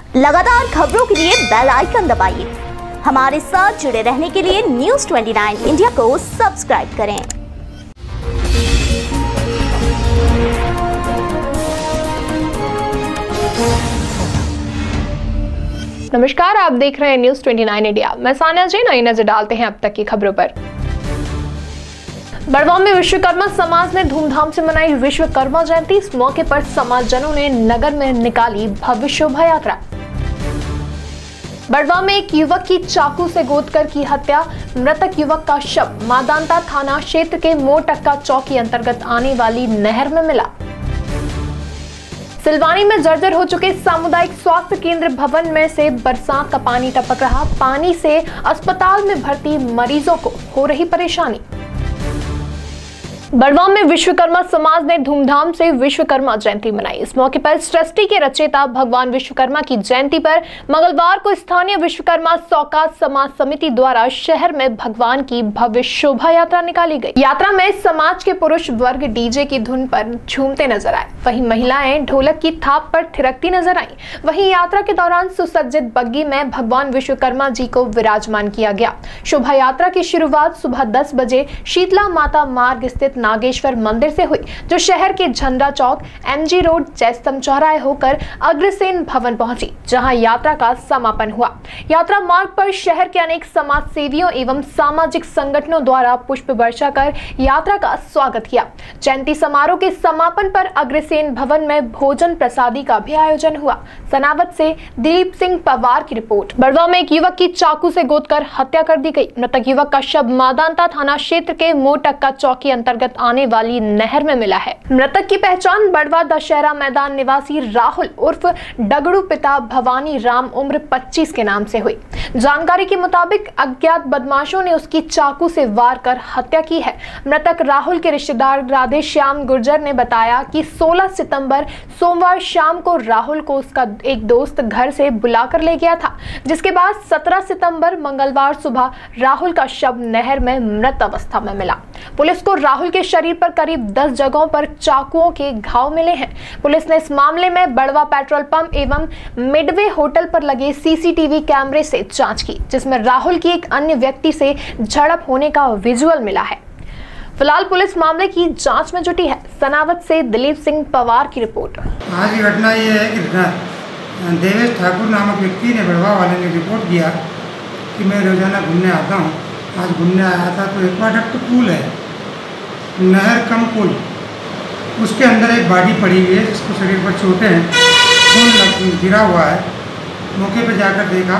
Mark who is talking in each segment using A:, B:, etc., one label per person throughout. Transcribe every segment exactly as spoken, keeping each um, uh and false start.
A: लगातार खबरों के लिए बेल आइकन दबाइए। हमारे साथ जुड़े रहने के लिए न्यूज़ उनतीस इंडिया को सब्सक्राइब करें।
B: नमस्कार, आप देख रहे हैं न्यूज़ उनतीस इंडिया। मैं सानिया जी। नई नजर डालते हैं अब तक की खबरों पर। बड़वाह में विश्वकर्मा समाज ने धूमधाम से मनाई विश्वकर्मा जयंती। इस मौके पर समाजजनों ने नगर में निकाली भव्य शोभा यात्रा। बड़वाह में एक युवक की चाकू से गोदकर की हत्या। मृतक युवक का शव मादांता थाना क्षेत्र के मोरटक्का चौकी अंतर्गत आने वाली नहर में मिला। सिलवानी में जर्जर हो चुके सामुदायिक स्वास्थ्य केंद्र भवन में से बरसात का पानी टपक रहा। पानी से अस्पताल में भर्ती मरीजों को हो रही परेशानी। बड़वाह में विश्वकर्मा समाज ने धूमधाम से विश्वकर्मा जयंती मनाई। इस मौके पर सृष्टि के रचयिता भगवान विश्वकर्मा की जयंती पर मंगलवार को स्थानीय विश्वकर्मा सौगात समाज समिति द्वारा शहर में भगवान की भव्य शोभा यात्रा निकाली गई। यात्रा में समाज के पुरुष वर्ग डीजे की धुन पर झूमते नजर आए, वहीं महिलाएं ढोलक की थाप पर थिरकती नजर आईं। वहीं यात्रा के दौरान सुसज्जित बग्गी में भगवान विश्वकर्मा जी को विराजमान किया गया। शोभा यात्रा की शुरुआत सुबह दस बजे शीतला माता मार्ग स्थित नागेश्वर मंदिर से हुई, जो शहर के झंडा चौक, एमजी रोड, जयस्तंभ चौराहे होकर अग्रसेन भवन पहुंची, जहां यात्रा का समापन हुआ। यात्रा मार्ग पर शहर के अनेक समाज सेवियों एवं सामाजिक संगठनों द्वारा पुष्प वर्षा कर यात्रा का स्वागत किया। जयंती समारोह के समापन पर अग्रसेन भवन में भोजन प्रसादी का भी आयोजन हुआ। सनावत से दिलीप सिंह पवार की रिपोर्ट। बड़वाह में एक युवक की चाकू से गोदकर हत्या कर दी गई। मृतक युवक का शव मादांता थाना क्षेत्र के मोरटक्का चौकी अंतर्गत आने वाली नहर में मिला है। मृतक की पहचान बड़वाह दशहरा मैदान निवासी राहुल उर्फ डगड़ू पिता भवानी राम उम्र पच्चीस के नाम से हुई। जानकारी के मुताबिक अज्ञात बदमाशों ने उसकी चाकू से वार कर हत्या की है। मृतक राहुल के रिश्तेदार राधे श्याम गुर्जर ने बताया कि सोलह सितंबर सोमवार शाम को राहुल को उसका एक दोस्त घर से बुलाकर ले गया था, जिसके बाद सत्रह सितंबर मंगलवार सुबह राहुल का शव नहर में मृत अवस्था में मिला। पुलिस को राहुल के शरीर पर करीब दस जगहों पर चाकुओं के घाव मिले हैं। पुलिस ने इस मामले में बड़वाह पेट्रोल पंप एवं मिडवे होटल पर लगे सीसीटीवी कैमरे से जांच की, जिसमें राहुल की एक अन्य व्यक्ति से झड़प होने का विजुअल मिला है। फिलहाल पुलिस मामले की जांच में जुटी है। सनावत से दिलीप सिंह पवार की रिपोर्ट।
C: आज की घटना यह है कि देवेश ठाकुर नामक व्यक्ति ने बड़वाह वाले ने रिपोर्ट किया कि मैं रोजाना घूमने आता हूँ। आज घूमने आया था तो एक्वाडक्ट पुल है, नहर कम पुल, उसके अंदर एक बॉडी पड़ी हुई है जिसको शरीर पर चोटें हैं, खून गिरा हुआ है। मौके पर जाकर देखा,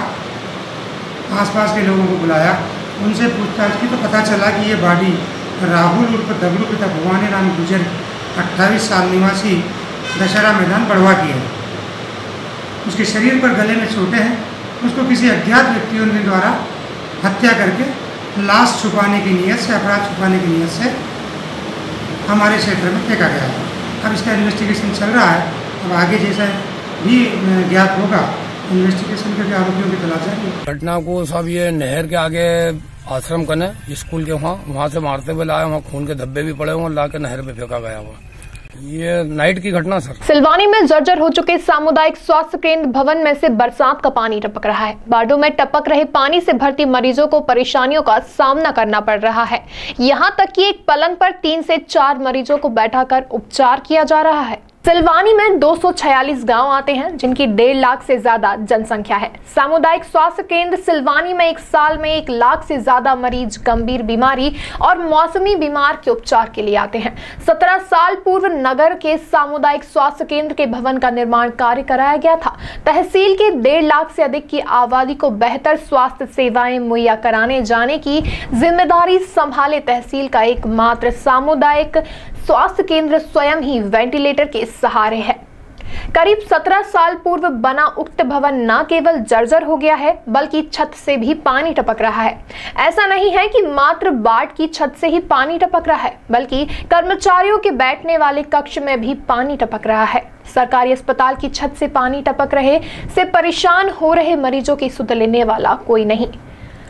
C: आसपास के लोगों को बुलाया, उनसे पूछताछ की तो पता चला कि ये बॉडी राहुल उर्फ दगड़ू पिता भवानी राम गुर्जर अट्ठाईस साल निवासी दशहरा मैदान बड़वाह की है। उसके शरीर पर गले में चोटें हैं। उसको किसी अज्ञात व्यक्तियों के द्वारा हत्या करके लाश छुपाने की नीयत से, अपराध छुपाने की नीयत से हमारे क्षेत्र में फेंका गया है। अब इसका इन्वेस्टिगेशन चल रहा है। अब आगे जैसा भी ज्ञात होगा, इन्वेस्टिगेशन करके आरोपियों की तलाश जारी है।
D: घटना को सब ये नहर के आगे आश्रम कने स्कूल के वहाँ वहाँ से मारते हुए लाया, वहाँ खून के धब्बे भी पड़े हुए, ला के नहर में फेंका गया हुआ। ये नाइट की घटना सर।
B: सिलवानी में जर्जर हो चुके सामुदायिक स्वास्थ्य केंद्र भवन में से बरसात का पानी टपक रहा है। बाड़ों में टपक रहे पानी से भर्ती मरीजों को परेशानियों का सामना करना पड़ रहा है। यहाँ तक कि एक पलंग पर तीन से चार मरीजों को बैठाकर उपचार किया जा रहा है। सिलवानी में दो सौ छियालीस गांव आते हैं, जिनकी डेढ़ लाख से ज्यादा जनसंख्या है। सामुदायिक स्वास्थ्य केंद्र सिलवानी में एक साल में एक लाख से ज्यादा मरीज गंभीर बीमारी और मौसमी बीमार के उपचार के लिए आते हैं। सत्रह साल पूर्व नगर के सामुदायिक स्वास्थ्य केंद्र के भवन का निर्माण कार्य कराया गया था। तहसील के डेढ़ लाख से अधिक की आबादी को बेहतर स्वास्थ्य सेवाएं मुहैया कराने जाने की जिम्मेदारी संभाले तहसील का एकमात्र सामुदायिक स्वास्थ्य केंद्र स्वयं ही वेंटिलेटर के सहारे है। करीब सत्रह साल पूर्व बना उक्त भवन न केवल जर्जर हो गया है, बल्कि छत से भी पानी टपक रहा है। ऐसा नहीं है कि मात्र बाढ़ की छत से ही पानी टपक रहा है, बल्कि कर्मचारियों के बैठने वाले कक्ष में भी पानी टपक रहा है। सरकारी अस्पताल की छत से पानी टपक रहे से परेशान हो रहे मरीजों की सुध लेने वाला कोई नहीं।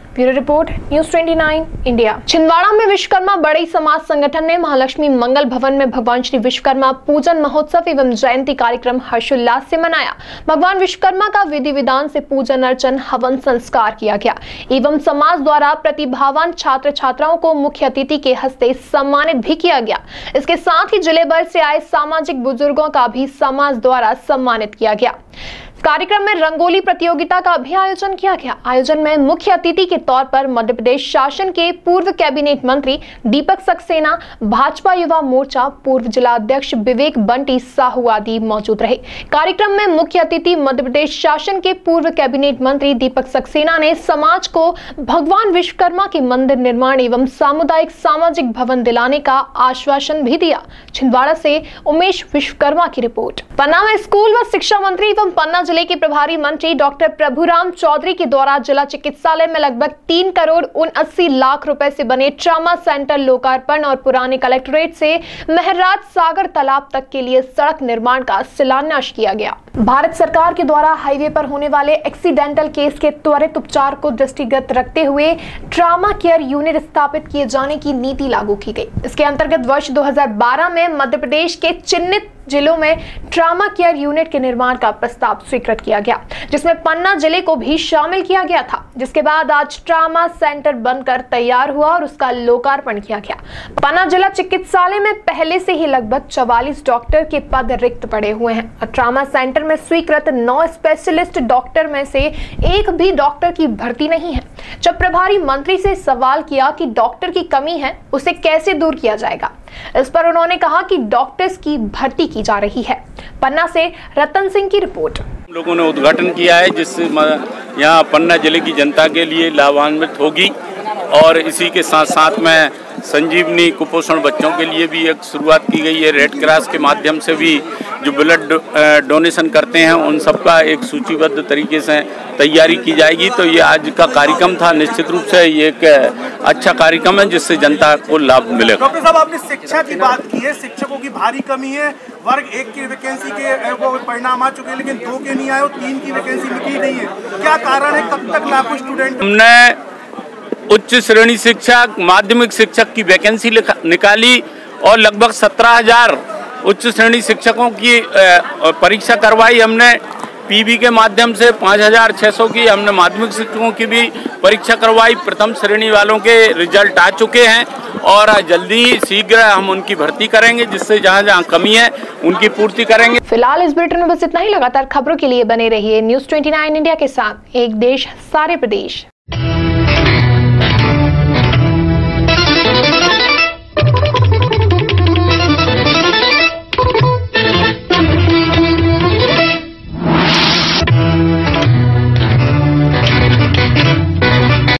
B: ब्यूरो रिपोर्ट न्यूज़ उनतीस इंडिया। छिंदवाड़ा में विश्वकर्मा बड़ई समाज संगठन ने महालक्ष्मी मंगल भवन में भगवान श्री विश्वकर्मा पूजन महोत्सव एवं जयंती कार्यक्रम हर्षोल्लास से मनाया। भगवान विश्वकर्मा का विधि विधान से पूजन अर्चन हवन संस्कार किया गया एवं समाज द्वारा प्रतिभावान छात्र छात्राओं को मुख्य अतिथि के हस्ते सम्मानित भी किया गया। इसके साथ ही जिले भर से आए सामाजिक बुजुर्गों का भी समाज द्वारा सम्मानित किया गया। कार्यक्रम में रंगोली प्रतियोगिता का भी आयोजन किया गया। आयोजन में मुख्य अतिथि के तौर पर मध्य प्रदेश शासन के पूर्व कैबिनेट मंत्री दीपक सक्सेना, भाजपा युवा मोर्चा पूर्व जिला अध्यक्ष विवेक बंटी साहू आदि मौजूद रहे। कार्यक्रम में मुख्य अतिथि मध्य प्रदेश शासन के पूर्व कैबिनेट मंत्री दीपक सक्सेना ने समाज को भगवान विश्वकर्मा के मंदिर निर्माण एवं सामुदायिक सामाजिक भवन दिलाने का आश्वासन भी दिया। छिंदवाड़ा से उमेश विश्वकर्मा की रिपोर्ट। पन्ना में स्कूल व शिक्षा मंत्री एवं पन्ना जिले के प्रभारी मंत्री डॉक्टर प्रभुराम चौधरी के द्वारा जिला चिकित्सालय में लगभग तीन करोड़ उनअस्सी लाख रुपए से बने ट्रामा सेंटर लोकार्पण और पुराने कलेक्ट्रेट से महराज सागर तालाब तक के लिए सड़क निर्माण का शिलान्यास किया गया। भारत सरकार के द्वारा हाईवे पर होने वाले एक्सीडेंटल केस के त्वरित उपचार को दृष्टिगत रखते हुए ट्रामा केयर यूनिट स्थापित किए जाने की नीति लागू की गई। इसके अंतर्गत वर्ष दो हज़ार बारह में मध्य प्रदेश के चिन्हित जिलों में ट्रामा केयर यूनिट के निर्माण का प्रस्ताव स्वीकृत किया गया, जिसमें पन्ना जिले को भी शामिल किया गया था। जिसके बाद आज ट्रामा सेंटर बनकर तैयार हुआ और उसका लोकार्पण किया गया। पन्ना जिला चिकित्सालय में पहले से ही लगभग चवालीस डॉक्टर के पद रिक्त पड़े हुए हैं और ट्रामा सेंटर में स्वीकृत नौ स्पेशलिस्ट डॉक्टर में से एक भी डॉक्टर की भर्ती नहीं है। जब प्रभारी मंत्री से सवाल किया कि डॉक्टर की कमी है, उसे कैसे दूर किया जाएगा, इस पर उन्होंने कहा कि डॉक्टर्स की भर्ती की जा रही है। पन्ना से रतन सिंह की रिपोर्ट।
E: हम लोगों ने उद्घाटन किया है जिससे यहाँ पन्ना जिले की जनता के लिए लाभान्वित होगी और इसी के साथ साथ में संजीवनी कुपोषण बच्चों के लिए भी एक शुरुआत की गई है। रेड क्रॉस के माध्यम से भी जो ब्लड डोनेशन करते हैं उन सबका एक सूचीबद्ध तरीके से तैयारी की जाएगी। तो ये आज का कार्यक्रम था, निश्चित रूप से ये एक अच्छा कार्यक्रम है जिससे जनता को लाभ मिलेगा।
F: डॉक्टर साहब, आपने शिक्षा की बात की है, शिक्षकों की भारी कमी है। वर्ग एक की वैकेंसी के परिणाम आ चुके हैं लेकिन दो के नहीं आए और तीन की वैकेंसी निकली नहीं है, क्या कारण है? कब तक लाखों स्टूडेंट?
E: हमने उच्च श्रेणी शिक्षक, माध्यमिक शिक्षक की वैकेंसी निकाली और लगभग सत्रह हजार उच्च श्रेणी शिक्षकों की परीक्षा करवाई हमने पीबी के माध्यम से। पाँच हजार छः सौ की हमने माध्यमिक शिक्षकों की भी परीक्षा करवाई। प्रथम श्रेणी वालों के रिजल्ट आ चुके हैं और जल्दी शीघ्र हम उनकी भर्ती करेंगे, जिससे जहां जहां कमी है उनकी पूर्ति करेंगे।
B: फिलहाल इस बुलेटिन में बस इतना ही। लगातार खबरों के लिए बने रहिए न्यूज़ उनतीस इंडिया के साथ। एक देश सारे प्रदेश।